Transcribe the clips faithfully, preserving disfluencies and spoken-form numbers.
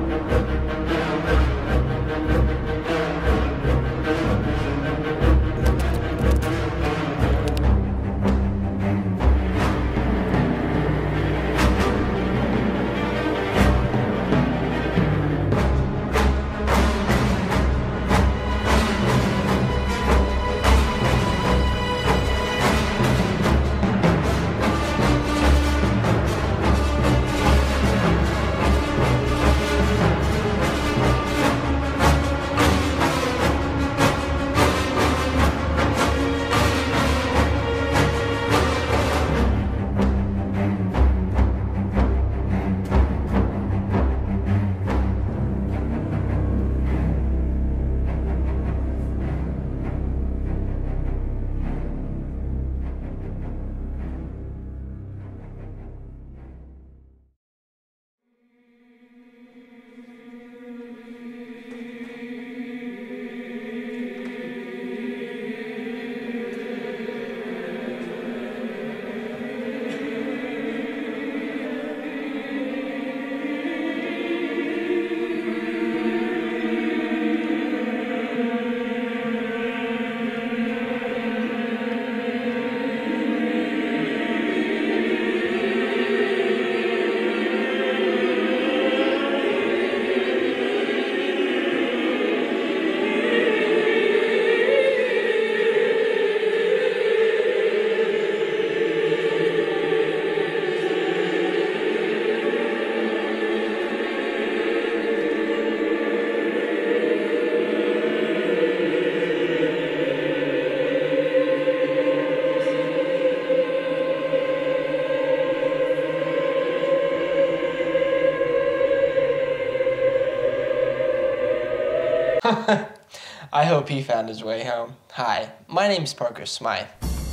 I hope he found his way home. Hi, my name's Parker Smythe.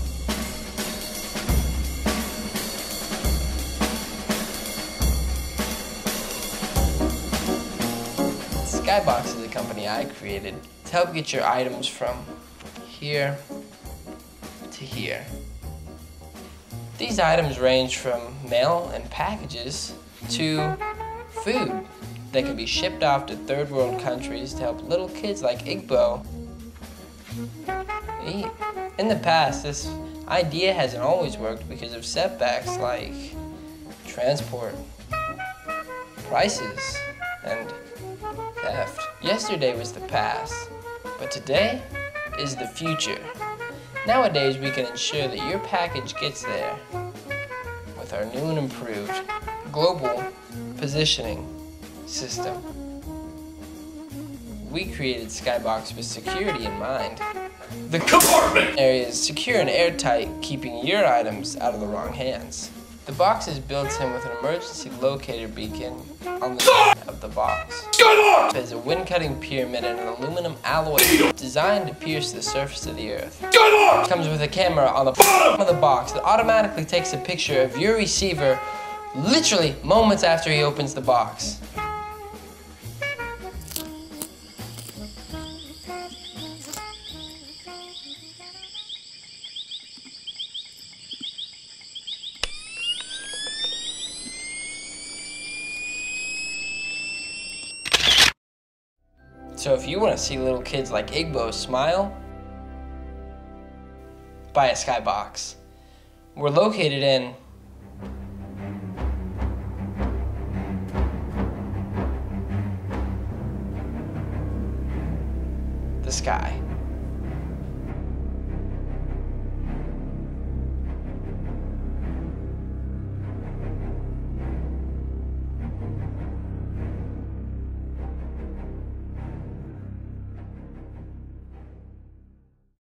Skybox is a company I created to help get your items from here to here. These items range from mail and packages to food that can be shipped off to third world countries to help little kids like Igbo eat. In the past, this idea hasn't always worked because of setbacks like transport, prices, and theft. Yesterday was the past, but today is the future. Nowadays, we can ensure that your package gets there with our new and improved global positioning system. We created Skybox with security in mind. The compartment area is secure and airtight, keeping your items out of the wrong hands. The box is built in with an emergency locator beacon on the side of the box. It has a wind-cutting pyramid and an aluminum alloy designed to pierce the surface of the earth. It comes with a camera on the bottom of the box that automatically takes a picture of your receiver literally moments after he opens the box. So if you want to see little kids like Igbo smile, buy a Skybox. We're located in the sky.